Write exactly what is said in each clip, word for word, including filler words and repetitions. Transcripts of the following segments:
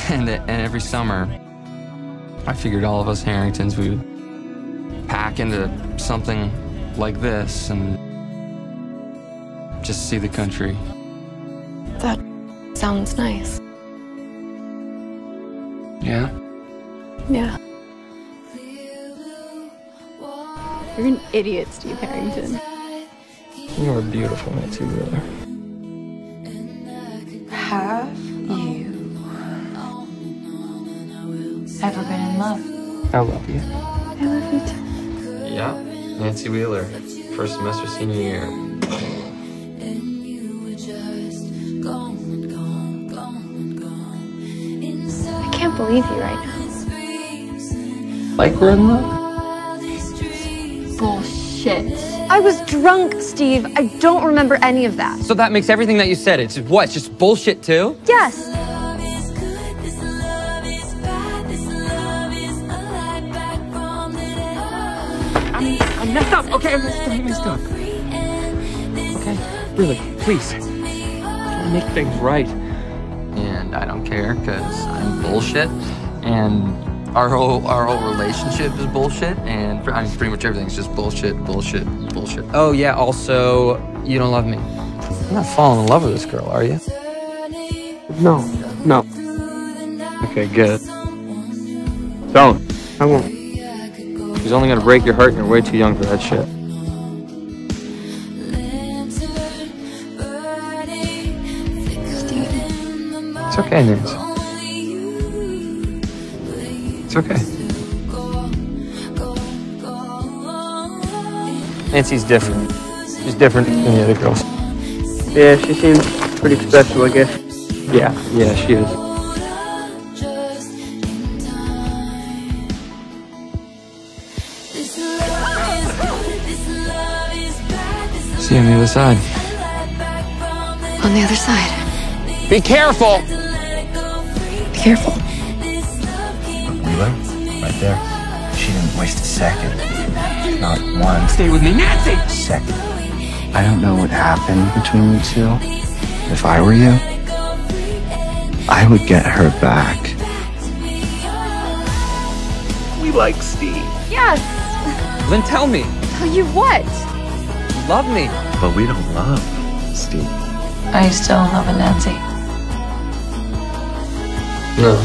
And, and every summer, I figured all of us Harringtons, we would pack into something like this and just see the country. That sounds nice. Yeah? Yeah. You're an idiot, Steve Harrington. You are beautiful, Nancy Wheeler. Have you ever been in love? I love you. I love you too. Yeah, Nancy Wheeler, first semester senior year. I can't believe you right now. Like we're in love? Bullshit. I was drunk, Steve. I don't remember any of that. So that makes everything that you said, it's what, it's just bullshit too? Yes. I'm, I'm messed up, okay, I'm messed up, I'm messed up. Okay, really, please. Try to make things right. And I don't care, because I'm bullshit, and our whole, our whole relationship is bullshit, and I mean, pretty much everything's just bullshit, bullshit, bullshit. Oh yeah, also, you don't love me. You're not falling in love with this girl, are you? No, no. Okay, good. Don't. I won't. He's only gonna break your heart and you're way too young for that shit. Steve. It's okay, Nancy. It's okay. Nancy's different. She's different than the other girls. Yeah, she seems pretty special, I guess. Yeah, yeah, she is. See you on the other side. On the other side. Be careful! Be careful. Wheeler, right there. She didn't waste a second. Not one Stay with me, Nancy! second. I don't know what happened between you two. If I were you, I would get her back. We like Steve. Yes. Then tell me, Tell you what? you love me. But we don't love Steve. Are you still in love with Nancy? No.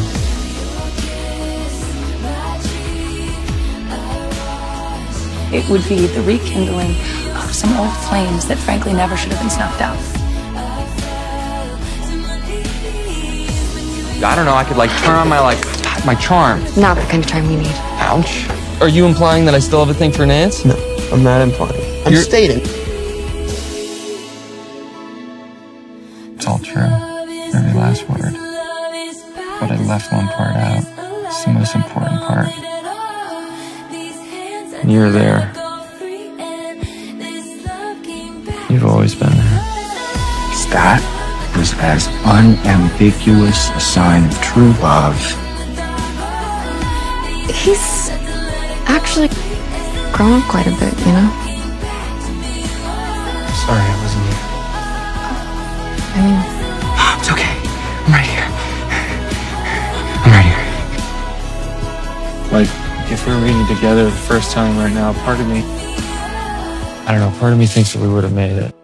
It would be the rekindling of some old flames that frankly never should have been snuffed out. I don't know, I could like turn on my like, my charm. Not the kind of time we need. Ouch. Are you implying that I still have a thing for Nance? No, I'm not implying. I'm You're- stating. It's all true. Every last word. But I left one part out. It's the most important part. And you're there. You've always been there. That was as unambiguous a sign of true love. He's actually grown up quite a bit, you know? Sorry, I wasn't you. I mean, It's okay. I'm right here. I'm right here. Like, if we were reading together the first time right now, part of me, I don't know, part of me thinks that we would have made it.